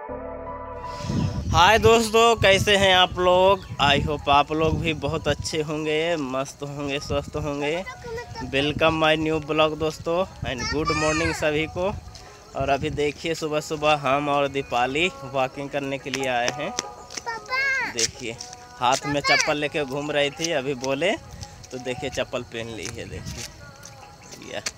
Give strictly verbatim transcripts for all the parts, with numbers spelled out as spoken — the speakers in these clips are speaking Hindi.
हाय दोस्तों, कैसे हैं आप लोग। आई होप आप लोग भी बहुत अच्छे होंगे, मस्त होंगे, स्वस्थ होंगे। वेलकम माय न्यू ब्लॉग दोस्तों, एंड गुड मॉर्निंग सभी को। और अभी देखिए सुबह सुबह हम और दीपाली वॉकिंग करने के लिए आए हैं। देखिए हाथ में चप्पल लेके घूम रही थी, अभी बोले तो देखिए चप्पल पहन ली है। देखिए या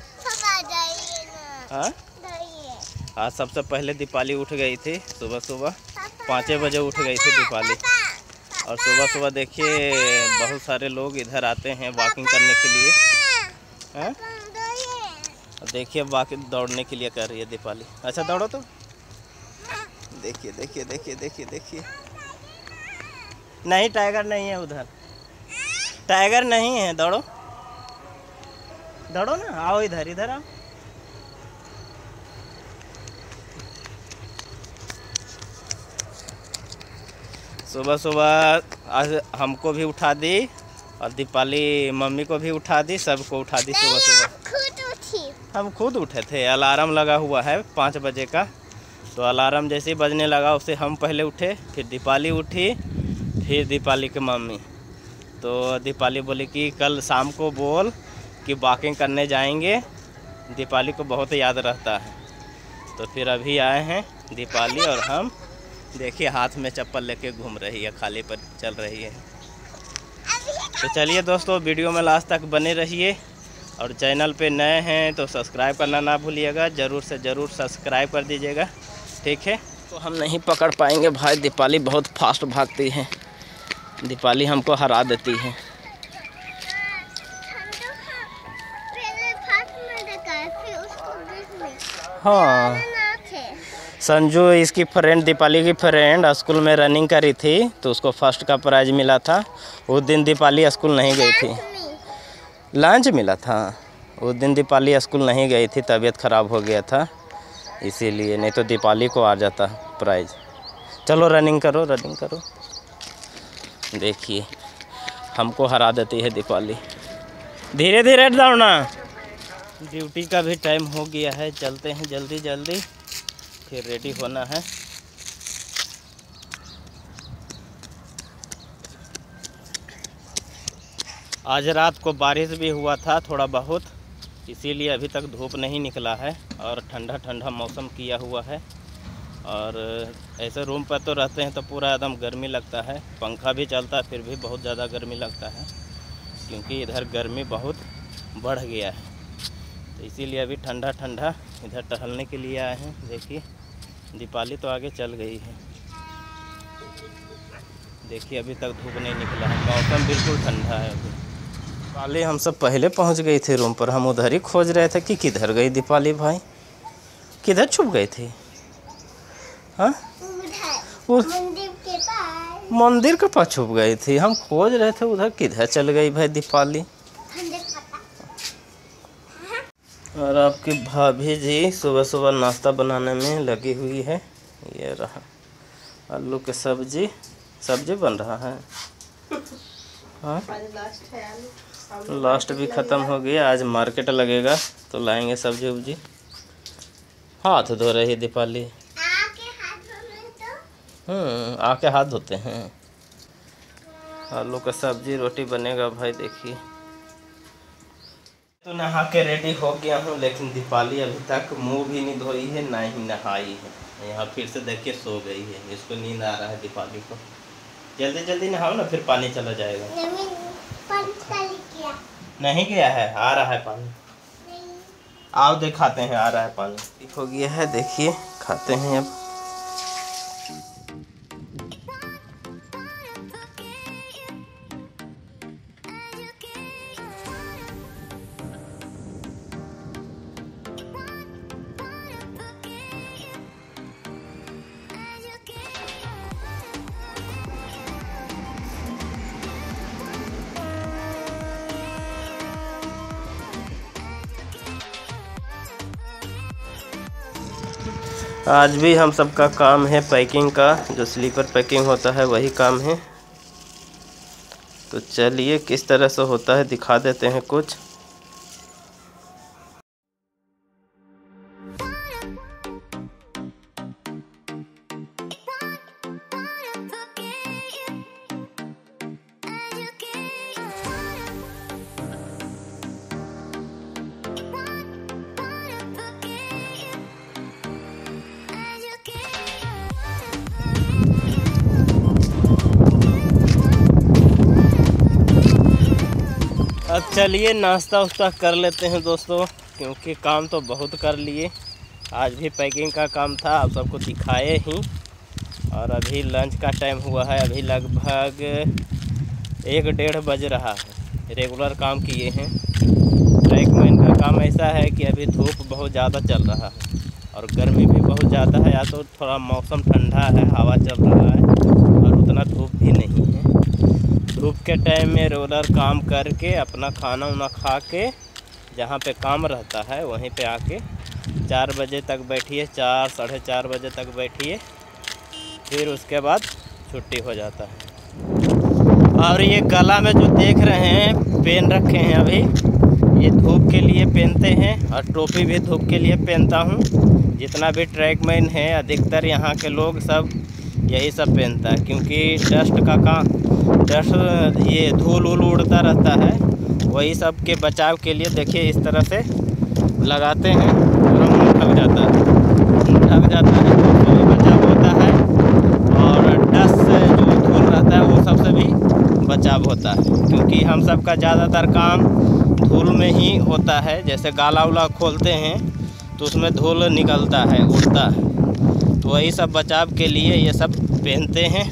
हाँ आज सबसे पहले दीपाली उठ गई थी। सुबह सुबह पाँच बजे उठ गई थी दीपाली। और सुबह सुबह देखिए बहुत सारे लोग इधर आते हैं वॉकिंग करने के लिए। हाँ देखिए वॉकिंग दौड़ने के लिए कर रही है दीपाली। अच्छा दौड़ो तो। देखिए देखिए देखिए देखिए देखिए नहीं, टाइगर नहीं है उधर, टाइगर नहीं है। दौड़ो दौड़ो ना, आओ इधर, इधर आओ। सुबह सुबह आज हमको भी उठा दी और दीपाली मम्मी को भी उठा दी, सबको उठा दी। सुबह सुबह खुद उठी, हम खुद उठे थे। अलार्म लगा हुआ है पाँच बजे का, तो अलार्म जैसे ही बजने लगा उससे हम पहले उठे, फिर दीपाली उठी, फिर दीपाली की मम्मी। तो दीपाली बोली कि कल शाम को बोल कि वॉकिंग करने जाएंगे, दीपाली को बहुत याद रहता है। तो फिर अभी आए हैं दीपाली और हम। देखिए हाथ में चप्पल लेके घूम रही है, खाली पर चल रही है। तो चलिए दोस्तों, वीडियो में लास्ट तक बने रहिए। और चैनल पे नए हैं तो सब्सक्राइब करना ना भूलिएगा, ज़रूर से ज़रूर सब्सक्राइब कर दीजिएगा, ठीक है। तो हम नहीं पकड़ पाएंगे भाई, दीपाली बहुत फास्ट भागती है, दीपाली हमको हरा देती है। हाँ संजू इसकी फ्रेंड, दीपाली की फ्रेंड स्कूल में रनिंग करी थी तो उसको फर्स्ट का प्राइज़ मिला था। उस दिन दीपाली स्कूल नहीं गई थी, लंच मिला था। उस दिन दीपाली स्कूल नहीं गई थी, तबीयत ख़राब हो गया था इसीलिए, नहीं तो दीपाली को आ जाता प्राइज़। चलो रनिंग करो, रनिंग करो। देखिए हमको हरा देती है दीपाली। धीरे धीरे दौड़ना। ड्यूटी का भी टाइम हो गया है, चलते हैं जल्दी जल्दी, फिर रेडी होना है। आज रात को बारिश भी हुआ था थोड़ा बहुत, इसीलिए अभी तक धूप नहीं निकला है और ठंडा ठंडा मौसम किया हुआ है। और ऐसे रूम पर तो रहते हैं तो पूरा एकदम गर्मी लगता है, पंखा भी चलता है फिर भी बहुत ज़्यादा गर्मी लगता है, क्योंकि इधर गर्मी बहुत बढ़ गया है। तो इसीलिए अभी ठंडा ठंडा इधर टहलने के लिए आए हैं। देखिए दीपाली तो आगे चल गई है। देखिए अभी तक धूप नहीं निकला है, मौसम बिल्कुल ठंडा है अभी। दीपाली हम सब पहले पहुंच गई थी रूम पर, हम उधर ही खोज रहे थे कि किधर गई दीपाली भाई, किधर छुप गई थी। हाँ मंदिर के पास, मंदिर के पास छुप गई थी, हम खोज रहे थे उधर किधर चल गई भाई दीपाली। और आपकी भाभी जी सुबह सुबह नाश्ता बनाने में लगी हुई है। ये रहा आलू के सब्जी, सब्जी बन रहा है। हाँ लास्ट भी ख़त्म हो गया, आज मार्केट लगेगा तो लाएंगे सब्जी उब्जी। हाथ धो रही है दीपाली। हम्म आके हाथ धोते हैं। आलू का सब्जी रोटी बनेगा भाई। देखिए तो नहा के रेडी हो गया हूँ, लेकिन दीपाली अभी तक मुंह भी नहीं धोई है, ना ही नहाई है। यहाँ फिर से देखिए सो गई है, इसको नींद आ रहा है दीपाली को। जल्दी जल्दी नहाओ ना, फिर पानी चला जाएगा। नहीं, पानी किया। नहीं गया है, आ रहा है पानी। नहीं। आओ दिखाते हैं, आ रहा है पानी। ठीक हो गया है, देखिए खाते हैं अब। आज भी हम सबका काम है पैकिंग का, जो स्लीपर पैकिंग होता है वही काम है। तो चलिए किस तरह से होता है दिखा देते हैं कुछ। चलिए नाश्ता उस्ता कर लेते हैं दोस्तों, क्योंकि काम तो बहुत कर लिए। आज भी पैकिंग का काम था, आप सबको दिखाए ही। और अभी लंच का टाइम हुआ है, अभी लगभग एक डेढ़ बज रहा है। रेगुलर काम किए हैं। ट्रैकमैन का काम ऐसा है कि अभी धूप बहुत ज़्यादा चल रहा है और गर्मी भी बहुत ज़्यादा है। या तो थोड़ा मौसम ठंडा है, हवा चल रहा है और उतना धूप भी नहीं है। धूप के टाइम में रेगुलर काम करके अपना खाना वाना खा के जहाँ पे काम रहता है वहीं पे आके चार बजे तक बैठिए, चार साढ़े चार बजे तक बैठिए, फिर उसके बाद छुट्टी हो जाता है। और ये गला में जो देख रहे हैं पेन रखे हैं, अभी ये धूप के लिए पहनते हैं और टोपी भी धूप के लिए पहनता हूँ। जितना भी ट्रैकमैन है अधिकतर यहाँ के लोग सब यही सब पहनता है, क्योंकि डस्ट का काम डस्ट ये धूल वूल उड़ता रहता है, वही सब के बचाव के लिए देखिए इस तरह से लगाते हैं। पूरा मुँह ढक जाता है, ढक जाता है तो भी बचाव होता है और डस्ट से जो धूल रहता है वो सबसे भी बचाव होता है। क्योंकि हम सब का ज़्यादातर काम धूल में ही होता है। जैसे गाला उला खोलते हैं तो उसमें धूल निकलता है, उड़ता है, तो वही सब बचाव के लिए ये सब पहनते हैं।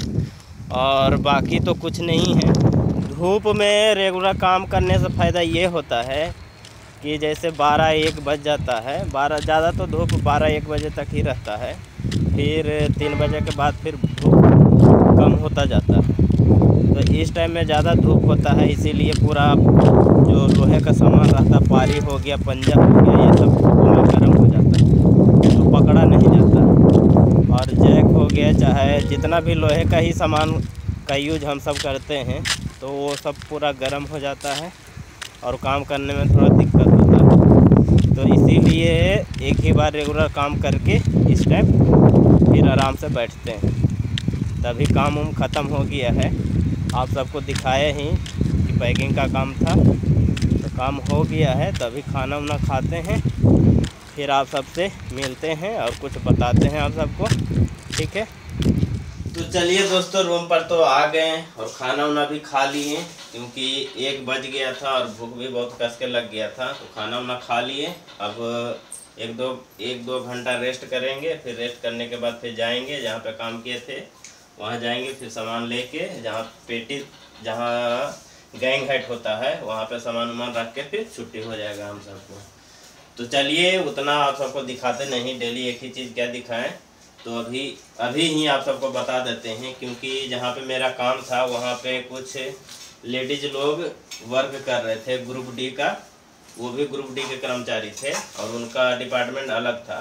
और बाकी तो कुछ नहीं है। धूप में रेगुलर काम करने से फ़ायदा ये होता है कि जैसे बारह एक बज जाता है, बारह ज़्यादा तो धूप बारह एक बजे तक ही रहता है, फिर तीन बजे के बाद फिर धूप कम होता जाता है। तो इस टाइम में ज़्यादा धूप होता है, इसीलिए पूरा जो लोहे का सामान रहता, पारी हो गया, पंजा हो गया, ये सब धूप में गर्म हो जाता है तो पकड़ा नहीं जाता। और जैक हो गया, चाहे जितना भी लोहे का ही सामान का यूज हम सब करते हैं तो वो सब पूरा गर्म हो जाता है और काम करने में थोड़ा दिक्कत होता है। तो इसीलिए एक ही बार रेगुलर काम करके इस टाइम फिर आराम से बैठते हैं। तभी काम उम ख़त्म हो गया है। आप सबको दिखाए ही कि पैकिंग का काम था, तो काम हो गया है। तभी खाना वाना खाते हैं, फिर आप सबसे मिलते हैं और कुछ बताते हैं आप सबको, ठीक है। तो चलिए दोस्तों, रूम पर तो आ गए और खाना वाना भी खा लिए, क्योंकि एक बज गया था और भूख भी बहुत कस के लग गया था। तो खाना वाना खा लिए। अब एक दो एक दो घंटा रेस्ट करेंगे, फिर रेस्ट करने के बाद फिर जाएंगे जहाँ पे काम किए थे वहाँ जाएंगे, फिर सामान लेके जहाँ पेटी जहाँ गैंग हाइट होता है वहाँ पे सामान वामान रख के फिर छुट्टी हो जाएगा हम सबको। तो चलिए, उतना आप सबको दिखाते नहीं, डेली एक ही चीज़ क्या दिखाएं। तो अभी अभी ही आप सबको बता देते हैं, क्योंकि जहाँ पे मेरा काम था वहाँ पे कुछ लेडीज़ लोग वर्क कर रहे थे ग्रुप डी का। वो भी ग्रुप डी के कर्मचारी थे और उनका डिपार्टमेंट अलग था।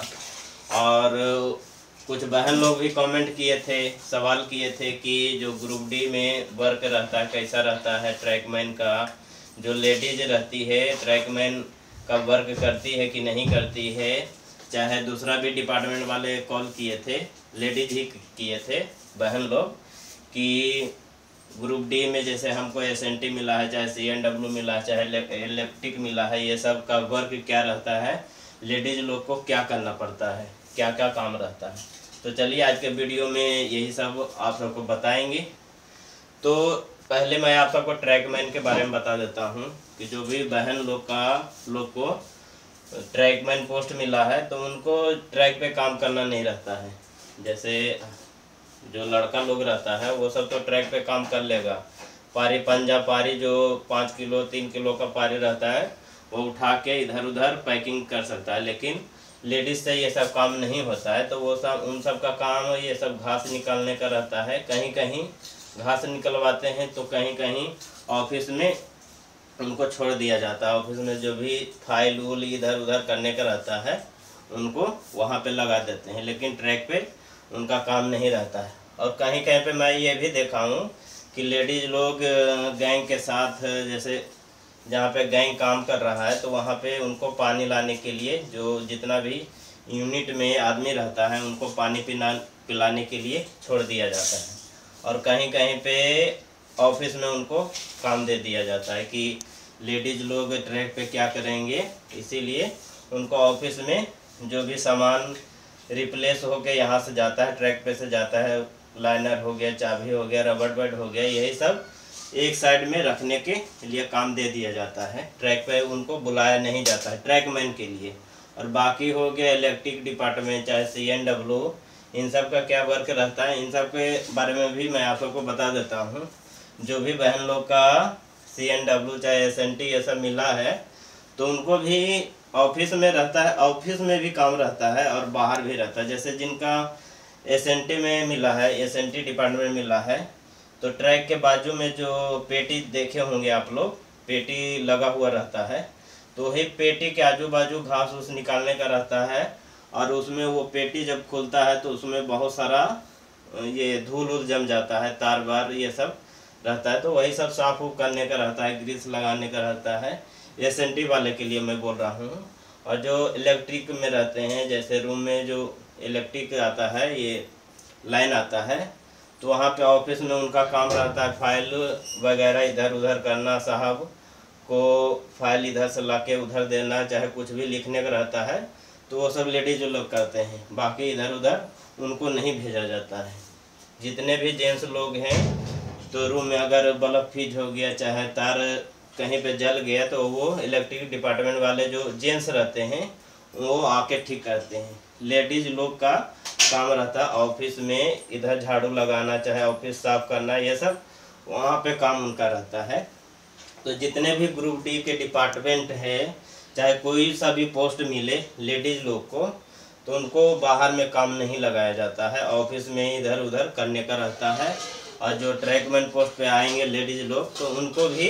और कुछ बहन लोग भी कमेंट किए थे, सवाल किए थे कि जो ग्रुप डी में वर्क रहता है कैसा रहता है, ट्रैकमैन का जो लेडीज रहती है ट्रैकमैन का वर्क करती है कि नहीं करती है। चाहे दूसरा भी डिपार्टमेंट वाले कॉल किए थे, लेडीज ही किए थे बहन लोग, कि ग्रुप डी में जैसे हमको एस एन टी मिला है, चाहे सी एन डब्ल्यू मिला है, चाहे इलेक्ट्रिक मिला है, ये सब का वर्क क्या रहता है, लेडीज लोग को क्या करना पड़ता है, क्या क्या काम रहता है। तो चलिए आज के वीडियो में यही सब आप सबको बताएंगे। तो पहले मैं आप सबको ट्रैकमैन के बारे में बता देता हूँ कि जो भी बहन लोग का लोग को ट्रैकमैन पोस्ट मिला है तो उनको ट्रैक पे काम करना नहीं रहता है। जैसे जो लड़का लोग रहता है वो सब तो ट्रैक पे काम कर लेगा, पारी पंजा पारी जो पाँच किलो तीन किलो का पारी रहता है वो उठा के इधर उधर पैकिंग कर सकता है। लेकिन लेडीज़ से ये सब काम नहीं होता है, तो वो सब उन सब का काम ये सब घास निकालने का रहता है। कहीं कहीं घास निकलवाते हैं तो कहीं कहीं ऑफिस में उनको छोड़ दिया जाता है। ऑफिस में जो भी फाइल वूल इधर उधर करने का रहता है उनको वहाँ पे लगा देते हैं, लेकिन ट्रैक पे उनका काम नहीं रहता है। और कहीं कहीं पे मैं ये भी देखा हूँ कि लेडीज़ लोग गैंग के साथ, जैसे जहाँ पे गैंग काम कर रहा है तो वहाँ पे उनको पानी लाने के लिए जो जितना भी यूनिट में आदमी रहता है उनको पानी पिला पिलाने के लिए छोड़ दिया जाता है। और कहीं कहीं पे ऑफिस में उनको काम दे दिया जाता है कि लेडीज़ लोग ट्रैक पे क्या करेंगे, इसीलिए उनको ऑफिस में जो भी सामान रिप्लेस होके यहाँ से जाता है, ट्रैक पे से जाता है, लाइनर हो गया, चाबी हो गया, रबड़ बैंड हो गया, यही सब एक साइड में रखने के लिए काम दे दिया जाता है। ट्रैक पे उनको बुलाया नहीं जाता है ट्रैकमैन के लिए। और बाकी हो गया इलेक्ट्रिक डिपार्टमेंट चाहे सी एन डब्ल्यू, इन सब का क्या वर्क रहता है, इन सब के बारे में भी मैं आप सबको बता देता हूँ। जो भी बहन लोग का सी एन डब्ल्यू चाहे एस एन टी ये सब मिला है तो उनको भी ऑफिस में रहता है, ऑफिस में भी काम रहता है और बाहर भी रहता है। जैसे जिनका एस एन टी में मिला है, एस एन टी डिपार्टमेंट मिला है, तो ट्रैक के बाजू में जो पेटी देखे होंगे आप लोग, पेटी लगा हुआ रहता है, तो वही पेटी के आजू बाजू घास उस निकालने का रहता है। और उसमें वो पेटी जब खुलता है तो उसमें बहुत सारा ये धूल उल जम जाता है, तार बार ये सब रहता है, तो वही सब साफ उफ करने का रहता है, ग्रीस लगाने का रहता है। एस एन टी वाले के लिए मैं बोल रहा हूँ। और जो इलेक्ट्रिक में रहते हैं, जैसे रूम में जो इलेक्ट्रिक आता है, ये लाइन आता है, तो वहाँ पे ऑफिस में उनका काम रहता है फाइल वगैरह इधर उधर करना, साहब को फाइल इधर से लाके उधर देना, चाहे कुछ भी लिखने का रहता है, तो वो सब लेडीज लोग करते हैं। बाकी इधर उधर उनको नहीं भेजा जाता है। जितने भी जेंट्स लोग हैं, तो रूम में अगर बल्ब फ्यूज हो गया चाहे तार कहीं पे जल गया तो वो इलेक्ट्रिक डिपार्टमेंट वाले जो जेंट्स रहते हैं वो आके ठीक करते हैं। लेडीज लोग का काम रहता है ऑफिस में इधर झाड़ू लगाना, चाहे ऑफिस साफ करना, ये सब वहाँ पे काम उनका रहता है। तो जितने भी ग्रुप डी के डिपार्टमेंट है, चाहे कोई सा भी पोस्ट मिले लेडीज लोग को, तो उनको बाहर में काम नहीं लगाया जाता है, ऑफिस में ही इधर उधर करने का रहता है। और जो ट्रैकमैन पोस्ट पे आएंगे लेडीज लोग, तो उनको भी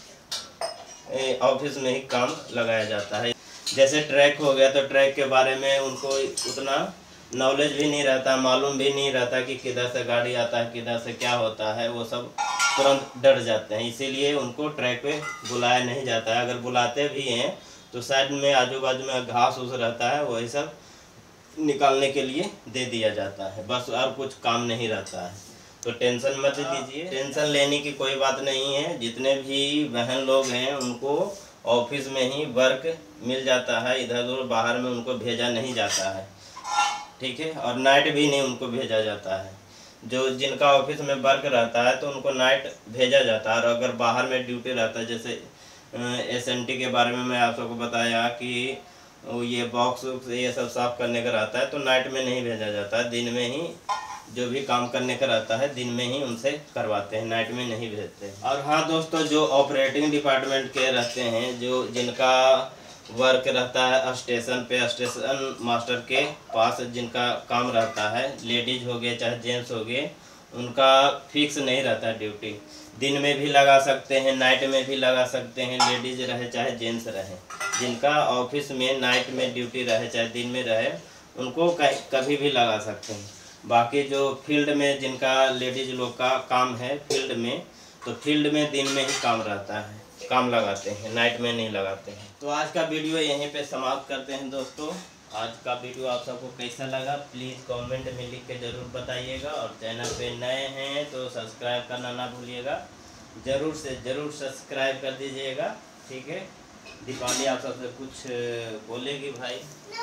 ऑफिस में ही काम लगाया जाता है। जैसे ट्रैक हो गया तो ट्रैक के बारे में उनको उतना नॉलेज भी नहीं रहता, मालूम भी नहीं रहता कि किधर से गाड़ी आता है, किधर से क्या होता है, वो सब तुरंत डर जाते हैं। इसीलिए उनको ट्रैक पे बुलाया नहीं जाता है। अगर बुलाते भी हैं तो साइड में आजू बाजू में घास उस रहता है, वही सब निकालने के लिए दे दिया जाता है, बस और कुछ काम नहीं रहता है। तो टेंशन मत लीजिए, टेंशन लेने की कोई बात नहीं है। जितने भी बहन लोग हैं उनको ऑफिस में ही वर्क मिल जाता है, इधर उधर बाहर में उनको भेजा नहीं जाता है, ठीक है। और नाइट भी नहीं उनको भेजा जाता है। जो जिनका ऑफिस में वर्क रहता है तो उनको नाइट भेजा जाता है। और अगर बाहर में ड्यूटी रहता है, जैसे एस एन टी के बारे में मैं आप सबको बताया कि ये बॉक्स ये सब साफ करने का रहता है, तो नाइट में नहीं भेजा जाता है, दिन में ही जो भी काम करने का रहता है दिन में ही उनसे करवाते हैं, नाइट में नहीं भेजते हैं। और हाँ दोस्तों, जो ऑपरेटिंग डिपार्टमेंट के रहते हैं, जो जिनका वर्क रहता है स्टेशन पे, स्टेशन मास्टर के पास जिनका काम रहता है, लेडीज हो गए चाहे जेंट्स हो गए, उनका फिक्स नहीं रहता है ड्यूटी। दिन में भी लगा सकते हैं, नाइट में भी लगा सकते हैं, लेडीज रहे चाहे जेंट्स रहे। जिनका ऑफिस में नाइट में ड्यूटी रहे चाहे दिन में रहे, उनको कभी भी लगा सकते हैं। बाकी जो फील्ड में जिनका लेडीज लोग का काम है फील्ड में, तो फील्ड में दिन में ही काम रहता है, काम लगाते हैं, नाइट में नहीं लगाते हैं। तो आज का वीडियो यहीं पे समाप्त करते हैं दोस्तों। आज का वीडियो आप सबको कैसा लगा प्लीज़ कमेंट में लिख के ज़रूर बताइएगा। और चैनल पे नए हैं तो सब्सक्राइब करना ना भूलिएगा, ज़रूर से ज़रूर सब्सक्राइब कर दीजिएगा, ठीक है। दीपावली आप सबसे कुछ बोलेगी भाई?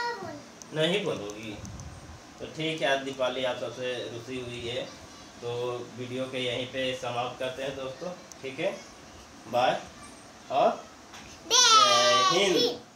नहीं बोलोगी तो ठीक है। आज दीपावली आप सबसे रुसी हुई है, तो वीडियो के यहीं पे समाप्त करते हैं दोस्तों, ठीक है। बाय और जय हिंद।